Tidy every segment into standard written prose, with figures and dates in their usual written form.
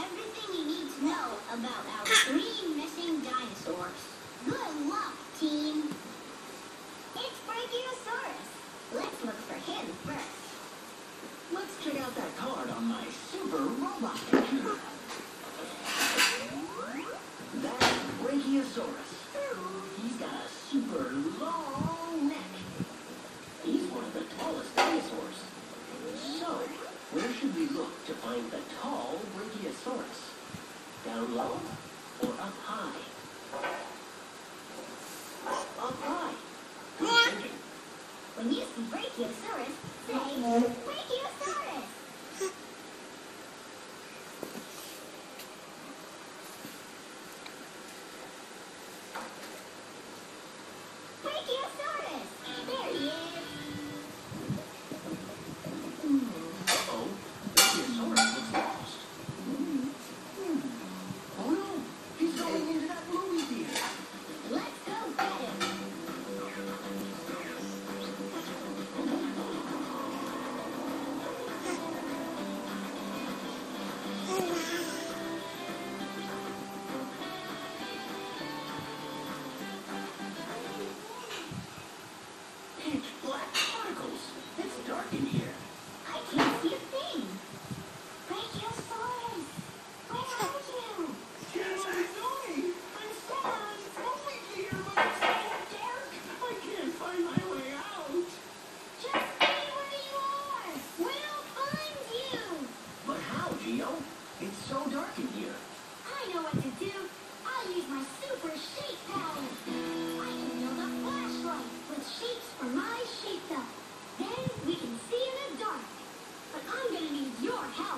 everything you need to know about our three missing dinosaurs. Good luck, team. It's Brachiosaurus. Let's look for him first. Let's check out that card on my super robot computer. That's Brachiosaurus. He's got a super long neck. He's one of the tallest dinosaurs. So, where should we look to find the tall Brachiosaurus? Down low or up high? Up high. Good thinking. When you see Brachiosaurus, say Brachiosaurus. Brachiosaurus! There he is! Uh-oh. Brachiosaurus looks lost. Oh no! He's going into that movie theater. Let's go get him! Pitch black particles. It's dark in here. I can't see a thing! Brachiosaurus! Where are you? I'm sorry. It's only here, but it's so dark. I can't find my way out. Just stay where you are! We'll find you! But how, Gio? It's so dark in here. I know what to do! I'll use my super shape power! I can build a flashlight with shapes for my shape up. Then we can see in the dark. But I'm gonna need your help.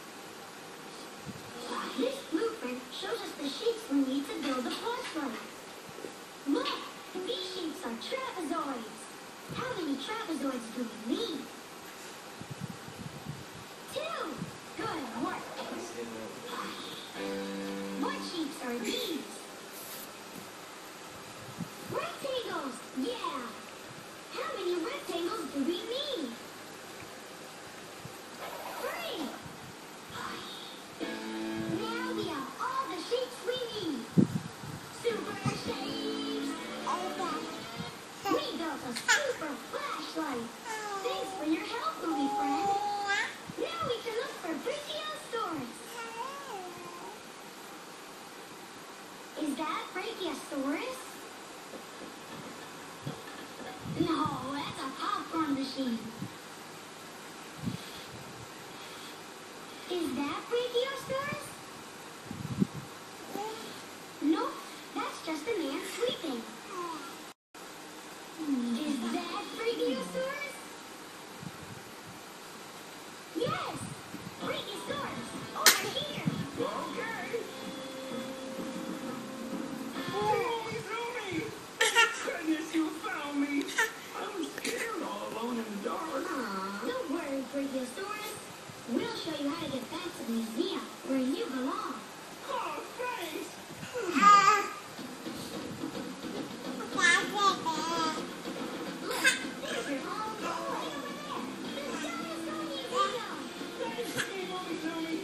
This blueprint shows us the shapes we need to build the flashlight. Look! These shapes are trapezoids. How many trapezoids do we need? 2! Good work! What shapes are these? Rectangles! Yeah! How many rectangles do we need? 3! Now we have all the shapes we need. Super shapes! We built a super flashlight. Thanks for your help, movie friend. Now we can look for Brachiosaurus. Is that Brachiosaurus? No, that's a popcorn machine. Is that Brachiosaurus? Nope, that's just a man sleeping. Is that Brachiosaurus? Yes! Brachiosaurus! Over here! Okay. Zoomy! Goodness, you found me. I'm scared all alone in the dark. Aw, don't worry, Brachiosaurus. We'll show you how to get back to the museum where you belong. Oh, thanks. Look, there's your home. Right over there. The Dinosaur Museum. Thanks, Zoomy.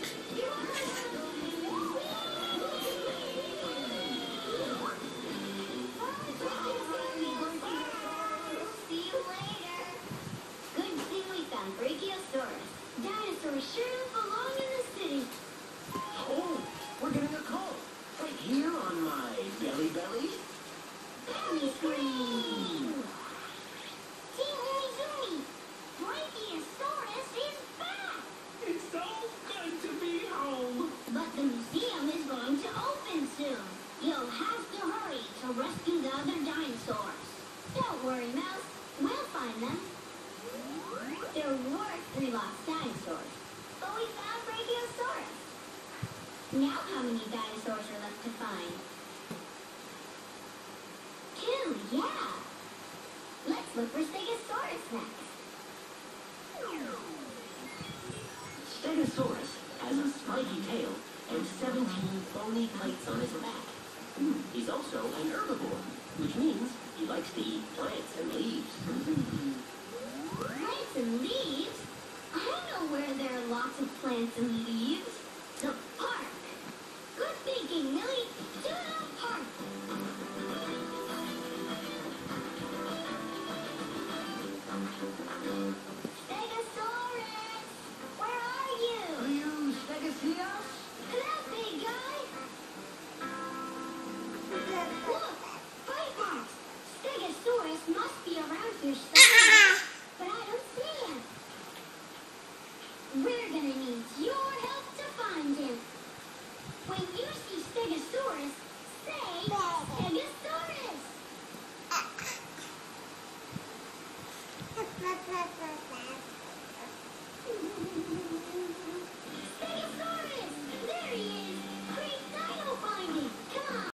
See you later. Good thing we found Brachiosaurus. Dinosaurs sure belong in the city. Oh, we're getting a call. Right here on my belly. Belly scream. Team Zoomy, Brachiosaurus is back. It's so good to be home. But the museum is going to open soon. You'll have to hurry to rescue the other dinosaurs. Don't worry, Mouse. We'll find them. There were 3 lost dinosaurs, but we found Brachiosaurus. Now how many dinosaurs are left to find? 2, yeah. Let's look for Stegosaurus next. Stegosaurus has a spiky tail and 17 bony plates on his back. He's also an herbivore, which means he likes to eat plants and leaves. Plants and leaves? I know where there are lots of plants and leaves. The park.